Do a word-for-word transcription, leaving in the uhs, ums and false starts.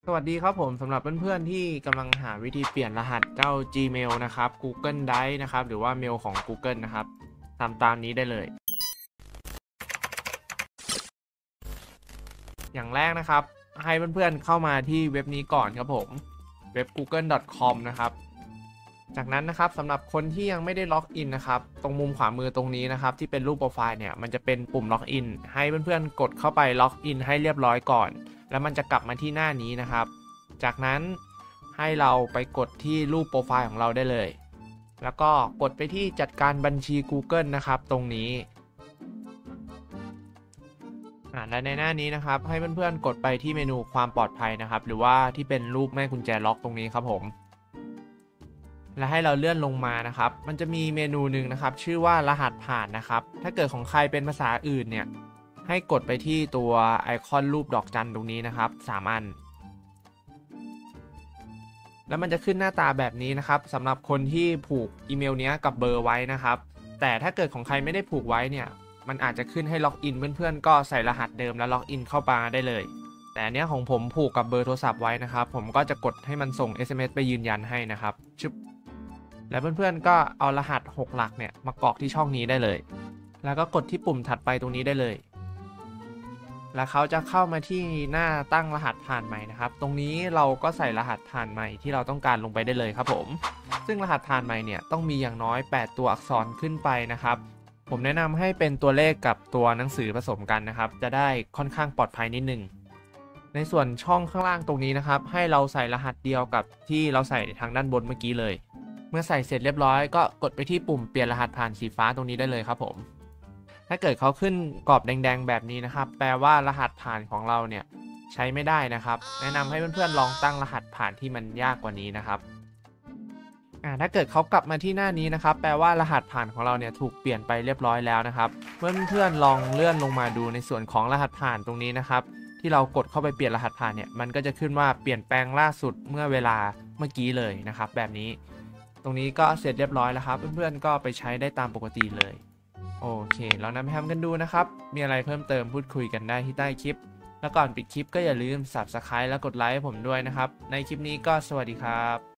สวัสดีครับผมสำหรับเพื่อนๆที่กำลังหาวิธีเปลี่ยนรหัสเจ้า Gmail นะครับ Google Drive นะครับหรือว่าเมลของ Google นะครับทำตามนี้ได้เลยอย่างแรกนะครับให้เพื่อนๆเข้ามาที่เว็บนี้ก่อนครับผมเว็บ กูเกิล ดอท คอม นะครับจากนั้นนะครับสำหรับคนที่ยังไม่ได้ล็อกอินนะครับตรงมุมขวามือตรงนี้นะครับที่เป็นรูปโปรไฟล์เนี่ยมันจะเป็นปุ่มล็อกอินให้เพื่อนๆกดเข้าไปล็อกอินให้เรียบร้อยก่อนแล้วมันจะกลับมาที่หน้านี้นะครับจากนั้นให้เราไปกดที่รูปโปรไฟล์ของเราได้เลยแล้วก็กดไปที่จัดการบัญชี Google นะครับตรงนี้และในหน้านี้นะครับให้เพื่อนๆกดไปที่เมนูความปลอดภัยนะครับหรือว่าที่เป็นรูปแม่กุญแจล็อกตรงนี้ครับผมและให้เราเลื่อนลงมานะครับมันจะมีเมนูหนึ่งนะครับชื่อว่ารหัสผ่านนะครับถ้าเกิดของใครเป็นภาษาอื่นเนี่ยให้กดไปที่ตัวไอคอนรูปดอกจันตรงนี้นะครับสามอันแล้วมันจะขึ้นหน้าตาแบบนี้นะครับสำหรับคนที่ผูกอีเมลนี้กับเบอร์ไว้นะครับแต่ถ้าเกิดของใครไม่ได้ผูกไว้เนี่ยมันอาจจะขึ้นให้ล็อกอินเพื่อนๆก็ใส่รหัสเดิมแล้วล็อกอินเข้ามาได้เลยแต่อันนี้ของผมผูกกับเบอร์โทรศัพท์ไว้นะครับผมก็จะกดให้มันส่ง เอส เอ็ม เอส ไปยืนยันให้นะครับชึบแล้วเพื่อนๆก็เอารหัสหกหลักเนี่ยมากรอกที่ช่องนี้ได้เลยแล้วก็กดที่ปุ่มถัดไปตรงนี้ได้เลยแล้วเขาจะเข้ามาที่หน้าตั้งรหัสผ่านใหม่นะครับตรงนี้เราก็ใส่รหัสผ่านใหม่ที่เราต้องการลงไปได้เลยครับผมซึ่งรหัสผ่านใหม่เนี่ยต้องมีอย่างน้อยแปดตัวอักษรขึ้นไปนะครับผมแนะนำให้เป็นตัวเลขกับตัวหนังสือผสมกันนะครับจะได้ค่อนข้างปลอดภัยนิดนึงในส่วนช่องข้างล่างตรงนี้นะครับให้เราใส่รหัสเดียวกับที่เราใส่ทางด้านบนเมื่อกี้เลยเมื่อใส่เสร็จเรียบร้อยก็กดไปที่ปุ่มเปลี่ยนรหัสผ่านสีฟ้าตรงนี้ได้เลยครับผมถ้าเกิดเขาขึ้นกรอบแดงๆแบบนี้นะครับแปลว่ารหัสผ่านของเราเนี่ยใช้ไม่ได้นะครับแนะนำให้เพื่อนๆลองตั้งรหัสผ่านที่มันยากกว่านี้นะครับถ้าเกิดเขากลับมาที่หน้านี้นะครับแปลว่ารหัสผ่านของเราเนี่ยถูกเปลี่ยนไปเรียบร้อยแล้วนะครับเพื่อนๆลองเลื่อนลงมาดูในส่วนของรหัสผ่านตรงนี้นะครับที่เรากดเข้าไปเปลี่ยนรหัสผ่านเนี่ยมันก็จะขึ้นว่าเปลี่ยนแปลงล่าสุดเมื่อเวลาเมื่อกี้เลยนะครับแบบนี้ตรงนี้ก็เสร็จเรียบร้อยแล้วครับเพื่อนๆก็ไปใช้ได้ตามปกติเลยโอเคเรานำไปทำกันดูนะครับมีอะไรเพิ่มเติมพูดคุยกันได้ที่ใต้คลิปแล้วก่อนปิดคลิปก็อย่าลืม ซับสไครบ์ และกดไลค์ให้ผมด้วยนะครับในคลิปนี้ก็สวัสดีครับ